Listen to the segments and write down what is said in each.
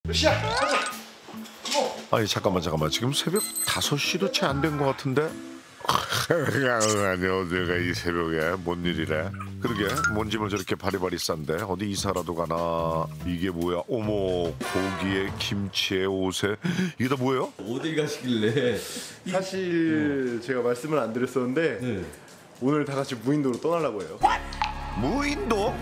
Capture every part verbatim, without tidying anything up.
몇 시야? 가자. 아니 잠깐만 잠깐만 지금 새벽 다섯 시도 채 안 된 것 같은데? 아니 어디가 이 새벽에 뭔 일이래? 그러게 뭔 짐을 저렇게 바리바리 싼데 어디 이사라도 가나? 이게 뭐야? 어머 고기에 김치에 옷에 이게 다 뭐예요? 어딜 가시길래? 사실 제가 말씀을 안 드렸었는데 네. 오늘 다 같이 무인도로 떠나려고 해요. 무인도?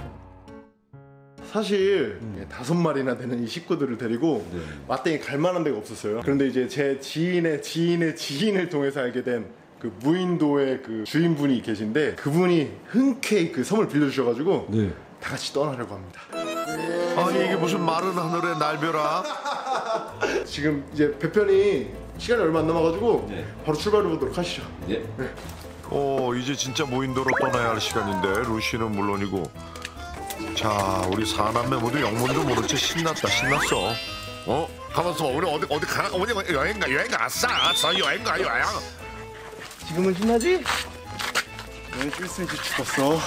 사실 다섯 마리나 되는 이 식구들을 데리고 네. 마땅히 갈 만한 데가 없었어요. 그런데 이제 제 지인의 지인의 지인을 통해서 알게 된 그 무인도의 그 주인분이 계신데 그분이 흔쾌히 그 섬을 빌려주셔가지고 네. 다 같이 떠나려고 합니다. 아니 이게 무슨 마른 하늘의 날벼락? 지금 이제 배편이 시간이 얼마 안 남아가지고 네. 바로 출발해 보도록 하시죠. 예. 어 이제 진짜 무인도로 떠나야 할 시간인데 루시는 물론이고 자 우리 사남매 모두 영문도 모른 채 신났다 신났어. 어? 가만있어 봐 우리 어디 어디 가 어디 여행 가 여행 갔어 알았어 여행 가 여행. 지금은 신나지? 너네 좀 있으면 이제 죽었어.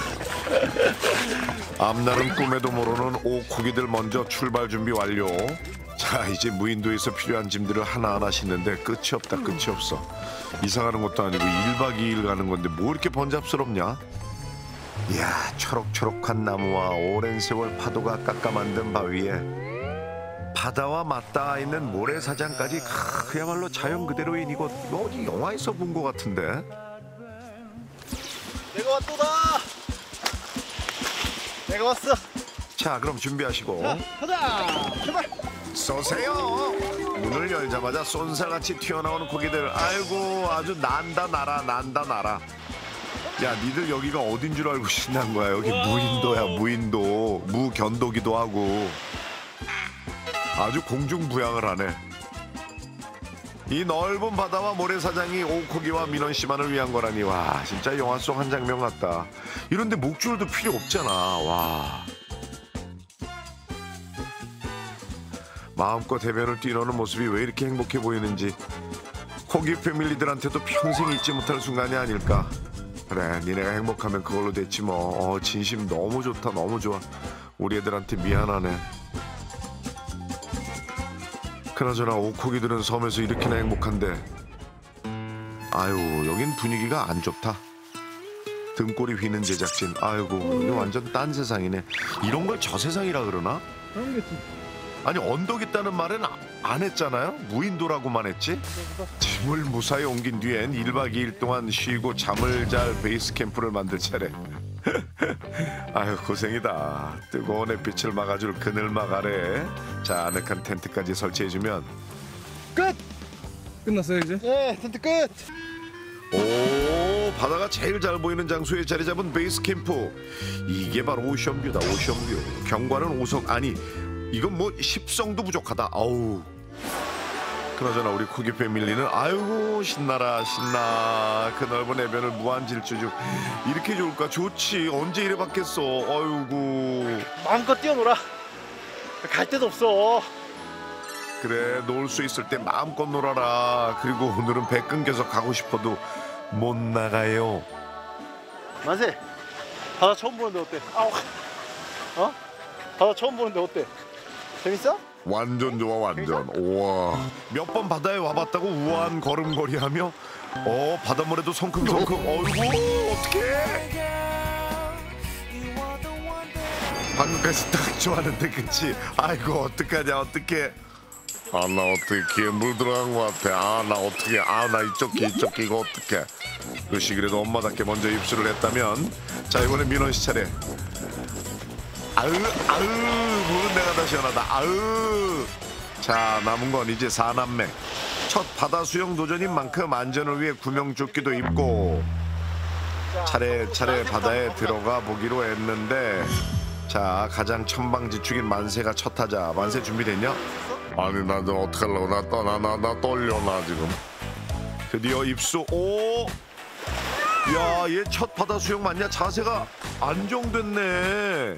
앞날은 꿈에도 모르는 오코기들 먼저 출발 준비 완료. 자 이제 무인도에서 필요한 짐들을 하나하나 싣는데 끝이 없다 끝이 없어. 이사 가는 것도 아니고 일박 이일 가는 건데 뭐 이렇게 번잡스럽냐? 이야 초록초록한 나무와 오랜 세월 파도가 깎아 만든 바위에 바다와 맞닿아 있는 모래사장까지 그야말로 자연 그대로인 이곳 이거 어디 영화에서 본 것 같은데? 내가 왔도다. 내가 왔어. 자 그럼 준비하시고 가자. 출발. 쏘세요. 문을 열자마자 쏜살같이 튀어나오는 고기들. 아이고 아주 난다 날아 난다 날아. 야 니들 여기가 어딘 줄 알고 신난 거야. 여기 무인도야 무인도. 무견도기도 하고 아주 공중부양을 하네. 이 넓은 바다와 모래사장이 오코기와 민원씨만을 위한 거라니 와 진짜 영화 속 한 장면 같다. 이런데 목줄도 필요 없잖아. 와 마음껏 해변을 뛰노는 모습이 왜 이렇게 행복해 보이는지 코기 패밀리들한테도 평생 잊지 못할 순간이 아닐까. 그래 니네가 행복하면 그걸로 됐지 뭐. 어, 진심 너무 좋다 너무 좋아. 우리 애들한테 미안하네. 그나저나 오코기들은 섬에서 이렇게나 행복한데 아유 여긴 분위기가 안 좋다. 등골이 휘는 제작진. 아이고 이거 완전 딴 세상이네. 이런 걸 저 세상이라 그러나? 아니 언덕 있다는 말은 안 했잖아요. 무인도라고만 했지. 짐을 무사히 옮긴 뒤엔 일박 이일 동안 쉬고 잠을 잘 베이스 캠프를 만들 차례. 아유 고생이다. 뜨거운 햇빛을 막아줄 그늘막 아래 자 아늑한 텐트까지 설치해주면 끝. 끝났어요 이제? 예, 텐트 끝. 오 바다가 제일 잘 보이는 장소에 자리 잡은 베이스 캠프. 이게 바로 오션뷰다 오션뷰. 경관은 오성 아니 이건 뭐 십성도 부족하다. 아우 그나저나 우리 코기 패밀리는 아이고 신나라 신나. 그 넓은 해변을 무한 질주중. 이렇게 좋을까? 좋지. 언제 이래 봤겠어. 아이고 마음껏 뛰어놀아. 갈 데도 없어. 그래 놀 수 있을 때 마음껏 놀아라. 그리고 오늘은 배 끊겨서 가고 싶어도 못 나가요. 만세. 바다 처음 보는데 어때? 아우. 어? 바다 처음 보는데 어때? 재밌어? 완전 좋아 완전. 우와 몇 번 바다에 와봤다고 우아한 걸음걸이하며 어 바닷물에도 성큼성큼. 어이구 어떡해. 방금까지 딱 좋았는데 그치? 아이고 어떡하냐 어떡해. 아 나 어떻게 귀에 물 들어간 것 같아. 아 나 어떻게 아 나 이쪽 귀 이쪽 귀 이거 어떡해. 루시 그래도 엄마답게 먼저 입술을 했다면 자 이번엔 민원씨 차례. 아으 아으 물은 내가 다 시원하다. 아으 자 남은 건 이제 사남매. 첫 바다 수영 도전인 만큼 안전을 위해 구명조끼도 입고 차례차례 바다에 들어가 보기로 했는데 자 가장 천방지축인 만세가 첫 타자. 만세 준비됐냐? 아니 나 좀 어떡하려고. 나 떠나 나, 나 떨려 나 지금. 드디어 입수. 오 야 얘 첫 바다 수영 맞냐? 자세가 안정됐네.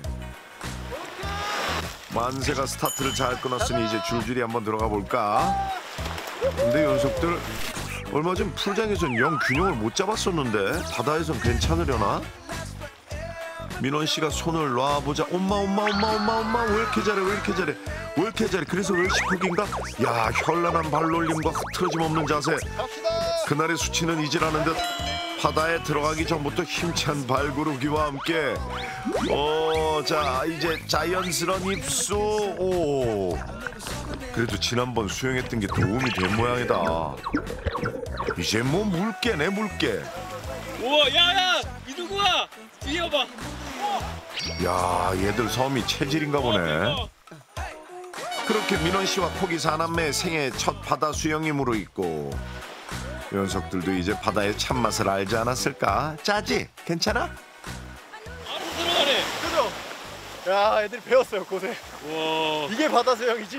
만세가 스타트를 잘 끊었으니 이제 줄줄이 한번 들어가 볼까? 근데 연속들 얼마 전 풀장에선 영 균형을 못 잡았었는데 바다에선 괜찮으려나? 민원 씨가 손을 놔보자. 엄마 엄마 엄마 엄마 엄마 왜 이렇게 잘해 왜 이렇게 잘해. 왜 이렇게 잘해? 그래서 웰시폭인가? 야, 현란한 발놀림과 흐트러짐 없는 자세. 그날의 수치는 잊으라는 듯 바다에 들어가기 전부터 힘찬 발구르기와 함께 어, 자 이제 자연스러운 입수. 오, 그래도 지난번 수영했던 게 도움이 된 모양이다. 이제 뭐 물개네 물개. 우와, 야야, 이 누구야? 뒤에 와봐. 야, 얘들 섬이 체질인가 보네. 그렇게 민원 씨와 코기 사남매의 생애 첫 바다 수영이 무르익고 녀석들도 이제 바다의 참맛을 알지 않았을까? 짜지? 괜찮아? 바로 들어가네. 그죠? 야, 애들이 배웠어요, 고생. 와, 이게 바다 수영이지.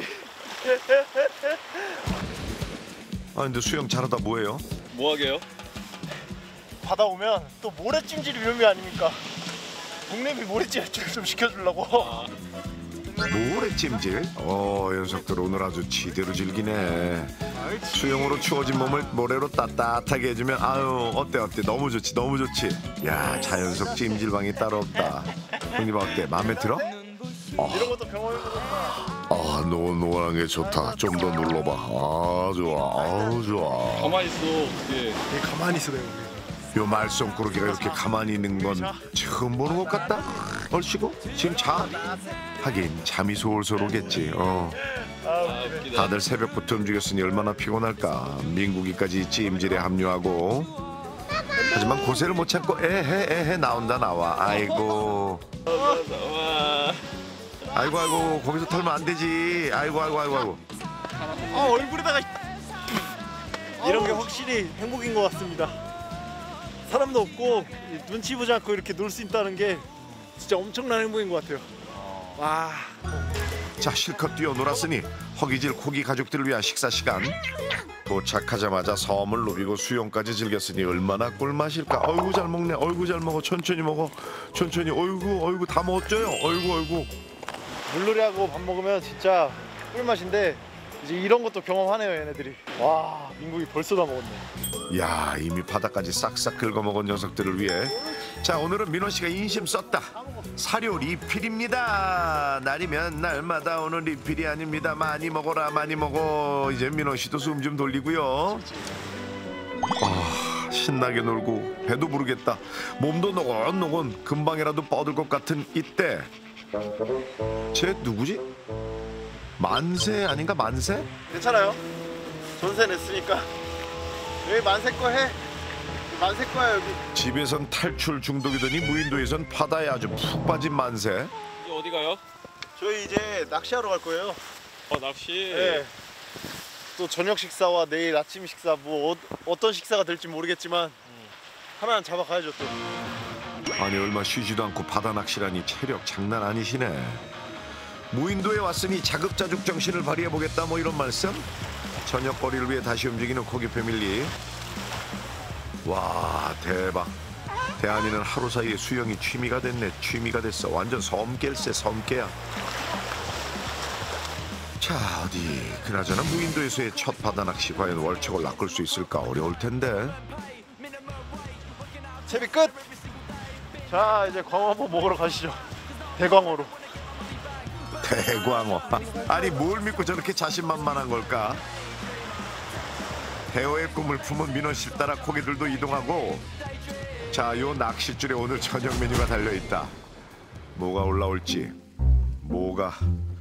아, 근데 수영 잘하다 뭐해요? 뭐 하게요? 바다 오면 또 모래찜질이 위험이 아닙니까? 동네비 모래찜질 좀 시켜주려고. 모래찜질? 어, 녀석들 오늘 아주 지대로 즐기네. 수영으로 추워진 몸을 모래로 따뜻하게 해주면 아유 어때 어때 너무 좋지 너무 좋지. 야, 자연속 찜질방이 따로 없다. 형님 어때? 마음에 들어? 이런 것도 경험해보구나. 아, 노노란 게 좋다. 좀 더 눌러봐. 아, 좋아. 아우 좋아. 가만히 있어. 예. 얘 가만히 있어, 내가. 요 말썽꾸러기가 이렇게 가만히 있는 건 처음 보는 것 같다. 얼씨구 지금 자. 하긴 잠이 솔솔 오겠지. 어. 아, 웃기다. 다들 새벽부터 움직였으니 얼마나 피곤할까. 민국이까지 찜질에 합류하고 하지만 고세를 못 참고 에헤 에헤 나온다 나와. 아이고 와, 아이고 아이고 거기서 털면 안 되지. 아이고 아이고 아이고 아이고. 아, 얼굴에다가. 이런 게 확실히 행복인 것 같습니다. 사람도 없고 눈치 보지 않고 이렇게 놀 수 있다는 게 진짜 엄청난 행복인 것 같아요. 와. 자, 실컷 뛰어놀았으니 허기질 코기 가족들을 위한 식사 시간. 도착하자마자 섬을 누비고 수영까지 즐겼으니 얼마나 꿀맛일까. 어이구 잘 먹네. 어이구 잘 먹어. 천천히 먹어. 천천히. 어이구 어이구 다 먹었죠요. 어이구 어이구. 물놀이하고 밥 먹으면 진짜 꿀맛인데 이제 이런 것도 경험하네요, 얘네들이. 와, 민국이 벌써 다 먹었네. 야, 이미 바닥까지 싹싹 긁어먹은 녀석들을 위해 자, 오늘은 민원 씨가 인심 썼다. 사료 리필입니다. 날이면 날마다 오는 리필이 아닙니다. 많이 먹어라 많이 먹어. 이제 민원 씨도 숨 좀 돌리고요. 아, 신나게 놀고 배도 부르겠다. 몸도 노곤노곤 금방이라도 뻗을 것 같은 이때 쟤 누구지? 만세 아닌가? 만세? 괜찮아요. 전세 냈으니까 여기 만세 거 해. 만세 거야 여기. 집에선 탈출 중독이더니 무인도에선 바다에 아주 푹 빠진 만세. 이제 어디 가요? 저희 이제 낚시하러 갈 거예요. 어, 낚시. 네. 또 저녁 식사와 내일 아침 식사 뭐 어, 어떤 식사가 될지 모르겠지만 하나는 잡아가야죠 또. 아니 얼마 쉬지도 않고 바다 낚시라니 체력 장난 아니시네. 무인도에 왔으니 자급자족 정신을 발휘해보겠다 뭐 이런 말씀? 저녁거리를 위해 다시 움직이는 코기 패밀리. 와, 대박. 대한이는 하루 사이에 수영이 취미가 됐네. 취미가 됐어. 완전 섬깰세 섬깨야. 자, 어디 그나저나 무인도에서의 첫 바다 낚시 과연 월척을 낚을 수 있을까? 어려울 텐데. 채비 끝. 자, 이제 광어 한번 먹으러 가시죠. 대광어로. 대광어. 아니 뭘 믿고 저렇게 자신만만한 걸까? 대어의 꿈을 품은 민원 씨 따라 고개들도 이동하고 자, 요 낚싯줄에 오늘 저녁 메뉴가 달려있다. 뭐가 올라올지 뭐가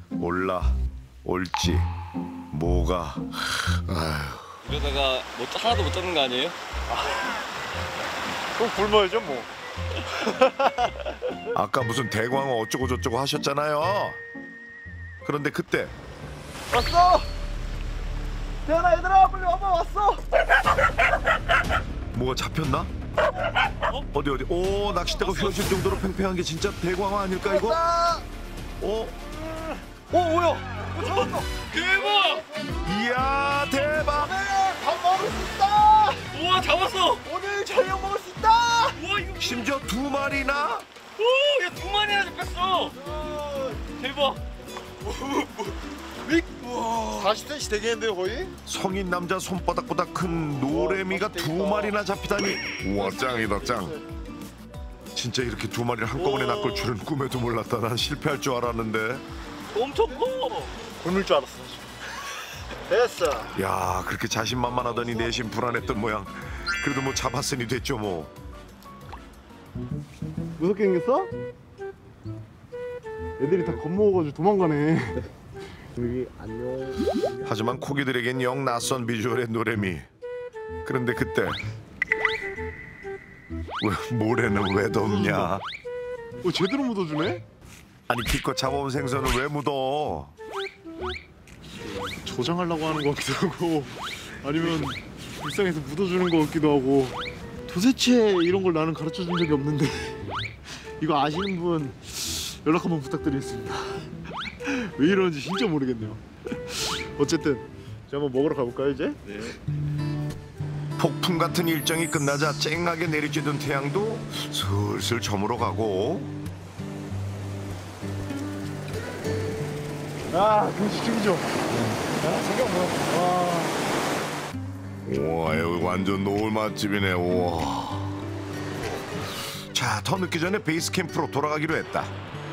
올라올지 뭐가 아휴. 이러다가 뭐 하나도 못 잡는 거 아니에요? 그럼 굶어야죠 뭐. 아까 무슨 대광어 어쩌고 저쩌고 하셨잖아요. 그런데 그때 왔어. 대현아 얘들아 빨리 와봐. 왔어. 뭐가 잡혔나? 어디 어디? 오, 낚싯대가 휘어질 정도로 팽팽한 게 진짜 대광어 아닐까 이거? 오, 오 뭐야? 오, 잡았어. 대박! 이야 대박! 오늘 밥 먹을 수 있다. 우와, 잡았어! 오늘 저녁 먹을 수 있다. 우와, 이거 심지어 두 마리나? 오, 야, 두 마리나 잡혔어! 대박! 사십 센티미터 되겠는데요 거의? 성인 남자 손바닥보다 큰 노래미가 두 마리나 잡히다니. 우와 짱이다 짱. 진짜 이렇게 두 마리를 한꺼번에 낚을 줄은 꿈에도 몰랐다. 난 실패할 줄 알았는데. 엄청 커! 굶을 줄 알았어. 됐어. 야, 그렇게 자신만만하더니 내심 불안했던 모양. 그래도 뭐 잡았으니 됐죠 뭐. 무섭게 생겼어? 애들이 다 겁먹어가지고 도망가네. 여기 안녕. 하지만 코기들에겐 영 낯선 비주얼의 노래미. 그런데 그때 왜 모래는 왜 덥냐? 어 제대로 묻어주네? 아니 기껏 잡아온 생선을 왜 묻어? 저장하려고 하는 것 같기도 하고 아니면 일상에서 묻어주는 것 같기도 하고 도대체 이런 걸 나는 가르쳐준 적이 없는데 이거 아시는 분 연락 한번 부탁드리겠습니다. 왜 이러는지 진짜 모르겠네요. 어쨌든 이제 한번 먹으러 가볼까요 이제? 네. 폭풍 같은 일정이 끝나자 쨍하게 내리쬐던 태양도 슬슬 저물어 가고 아 경치 죽이죠. 아 생각 뭐. 와. 우와 여기 완전 노을 맛집이네. 우와. 자, 더 늦기 전에 베이스 캠프로 돌아가기로 했다.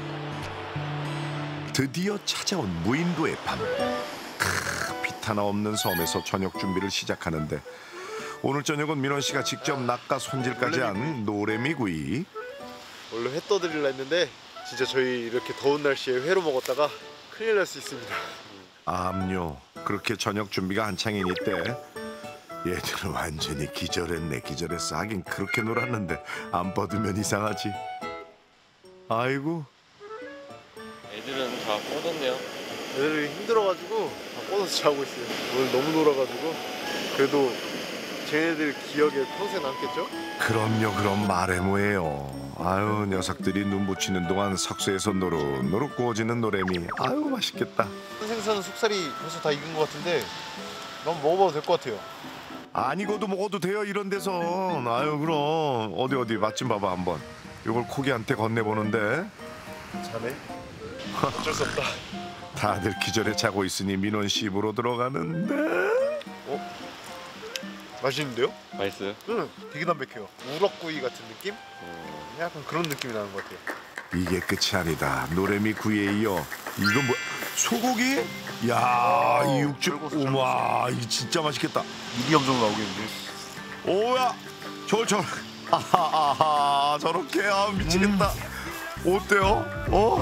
드디어 찾아온 무인도의 밤. 크, 빛 하나 없는 섬에서 저녁 준비를 시작하는데 오늘 저녁은 민원 씨가 직접 낚아 손질까지 한 노래미구이. 원래 회 떠드리려 했는데 진짜 저희 이렇게 더운 날씨에 회로 먹었다가 큰일 날 수 있습니다. 암요. 그렇게 저녁 준비가 한창인 이때 얘들은 완전히 기절했네. 기절했어. 하긴 그렇게 놀았는데 안 뻗으면 이상하지. 아이고. 애들은 다 뻗었네요. 애들이 힘들어가지고 다 뻗어서 자고 있어요. 오늘 너무 놀아가지고 그래도 쟤네들 기억에 평생 남겠죠? 그럼요. 그럼 말해 뭐예요. 아유 녀석들이 눈 붙이는 동안 석쇠에서 노릇노릇 구워지는 노래미. 아유 맛있겠다. 생선은 속살이 벌써 다 익은 것 같은데 한번 먹어봐도 될 것 같아요. 아니고도 먹어도 돼요 이런 데서. 아유 그럼 어디 어디 맛 좀 봐봐 한번. 이걸 코기한테 건네보는데 자네? 어쩔 수 없다. 다들 기절에 자고 있으니 민원 씨 입으로 들어가는데 어? 맛있는데요? 맛있어요? 응, 되게 담백해요. 우럭구이 같은 느낌? 약간 그런 느낌이 나는 것 같아요. 이게 끝이 아니다. 노래미 구이에 이어 이거 뭐 소고기? 야, 이 육즙. 우와, 이 진짜 맛있겠다. 미디엄 정도 나오겠는데. 오야, 저걸 저, 아하, 아하, 저렇게 아 미치겠다. 음. 어때요? 어?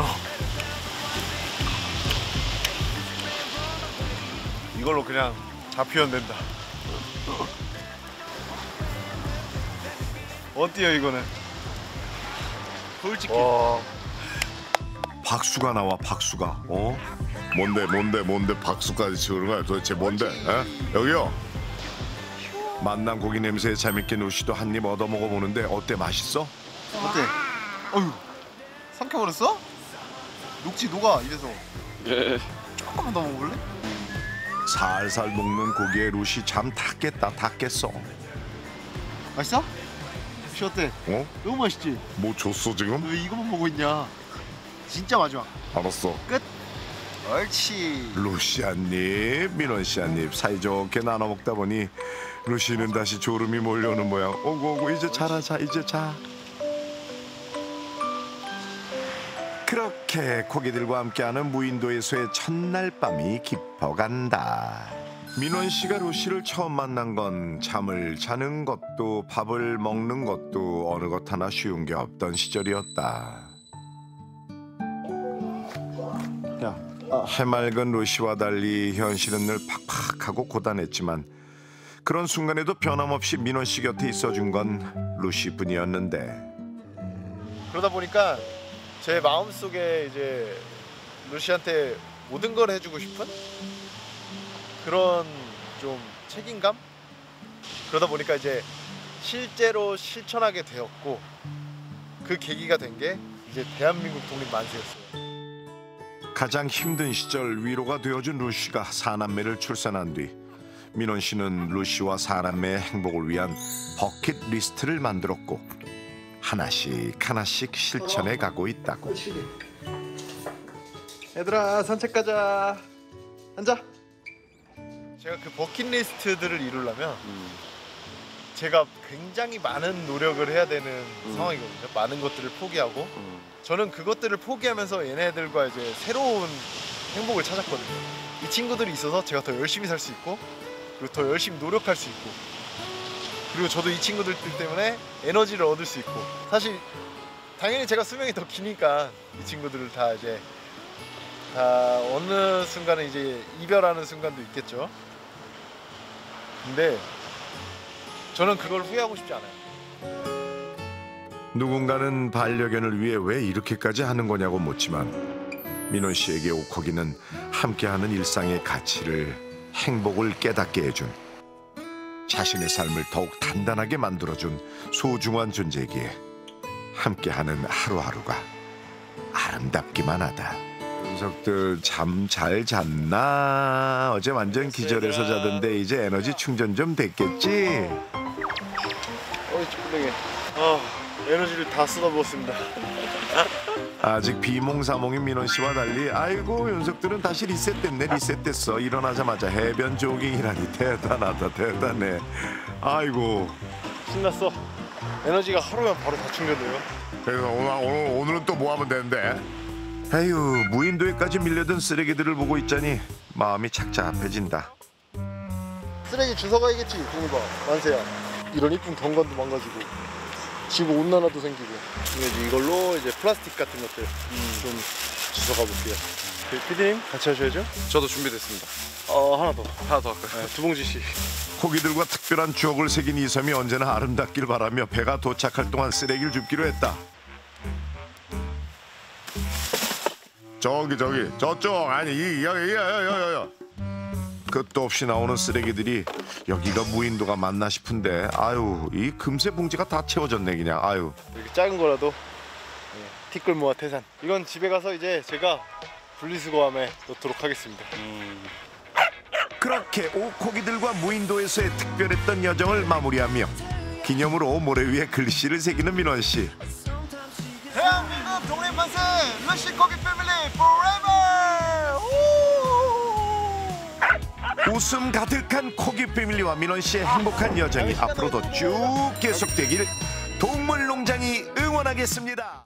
이걸로 그냥 잡히면 된다. 어때요 이거는? 솔직히. 와. 박수가 나와 박수가. 어? 뭔데 뭔데 뭔데 박수까지 치는 거야 도대체 뭔데? 에? 여기요. 만난 고기 냄새에 잠있게 누시도 한 입 얻어 먹어보는데 어때 맛있어? 어때? 어휴 삼켜버렸어? 녹지 녹아 입에서. 예. 조금만 더 먹어볼래? 살살 녹는 고기에 루시 잠 다 깼다 다 깼어. 맛있어? 혹시 어때? 어? 너무 맛있지? 뭐 줬어 지금? 왜 이거만 보고 있냐? 진짜 마지막. 알았어. 끝. 옳지. 루시 한 입, 민원 씨 한 입 사이좋게 나눠 먹다 보니 루시는 다시 졸음이 몰려오는 모양. 오고 오고 이제 자라 자 이제 자. 그렇게 고기들과 함께하는 무인도에서의 첫날 밤이 깊어간다. 민원 씨가 루시를 처음 만난 건 잠을 자는 것도 밥을 먹는 것도 어느 것 하나 쉬운 게 없던 시절이었다. 야. 해맑은 루시와 달리 현실은 늘 팍팍하고 고단했지만 그런 순간에도 변함없이 민원 씨 곁에 있어준 건 루시뿐이었는데 그러다 보니까 제 마음속에 이제 루시한테 모든 걸 해주고 싶은 그런 좀 책임감? 그러다 보니까 이제 실제로 실천하게 되었고 그 계기가 된 게 이제 대한민국 독립 만세였어요. 가장 힘든 시절 위로가 되어준 루시가 사남매를 출산한 뒤 민원 씨는 루시와 사남매의 행복을 위한 버킷리스트를 만들었고 하나씩 하나씩 실천해 가고 있다고. 얘들아 산책 가자. 앉아. 제가 그 버킷리스트들을 이루려면 음. 제가 굉장히 많은 노력을 해야 되는 음. 상황이거든요. 많은 것들을 포기하고 음. 저는 그것들을 포기하면서 얘네들과 이제 새로운 행복을 찾았거든요. 이 친구들이 있어서 제가 더 열심히 살 수 있고 그리고 더 열심히 노력할 수 있고 그리고 저도 이 친구들 때문에 에너지를 얻을 수 있고 사실 당연히 제가 수명이 더 기니까 이 친구들을 다 이제 다 어느 순간에 이제 이별하는 순간도 있겠죠. 근데 저는 그걸 후회하고 싶지 않아요. 누군가는 반려견을 위해 왜 이렇게까지 하는 거냐고 묻지만 민원 씨에게 옥호기는 함께하는 일상의 가치를 행복을 깨닫게 해준 자신의 삶을 더욱 단단하게 만들어준 소중한 존재이기에 함께하는 하루하루가 아름답기만 하다. 녀석들 잠 잘 잤나? 어제 완전 기절해서 자던데 이제 에너지 충전 좀 됐겠지? 어이 쭈꾸렁이. 아 에너지를 다 쏟아부었습니다. 아직 비몽사몽인 민원 씨와 달리 아이고 녀석들은 다시 리셋됐네 리셋됐어. 일어나자마자 해변 조깅이라니 대단하다 대단해. 아이고 신났어. 에너지가 하루면 바로 다 충전돼요. 그래서 오늘, 오늘, 오늘은 또 뭐 하면 되는데? 에휴 무인도에까지 밀려든 쓰레기들을 보고 있자니 마음이 착잡해진다. 쓰레기 주워 가야겠지. 동이봐 만세야. 이런 이쁜 경관도 망가지고 지구 온난화도 생기고 이제 이걸로 이제 플라스틱 같은 것들 음. 좀 주워 가볼게요. 피디님 같이 하셔야죠. 저도 준비됐습니다. 어 하나 더. 하나 더 할까요? 네, 두 봉지씩. 고기들과 특별한 추억을 새긴 이 섬이 언제나 아름답길 바라며 배가 도착할 동안 쓰레기를 줍기로 했다. 저기 저기 저쪽 아니 이 여기 여기 여기 여기 끝도 없이 나오는 쓰레기들이 여기가 무인도가 맞나 싶은데 아유 이 금세 봉지가 다 채워졌네 그냥 아유. 이렇게 작은 거라도 네, 티끌모아 태산. 이건 집에 가서 이제 제가 분리수거함에 넣도록 하겠습니다. 음. 그렇게 옥고기들과 무인도에서의 특별했던 여정을 마무리하며 기념으로 모래 위에 글씨를 새기는 민원 씨. 대한민국 동네 만세 러시 고기 패밀리 forever. 웃음 가득한 코기 패밀리와 민원 씨의 행복한 여정이 앞으로도 쭉 계속되길 동물농장이 응원하겠습니다.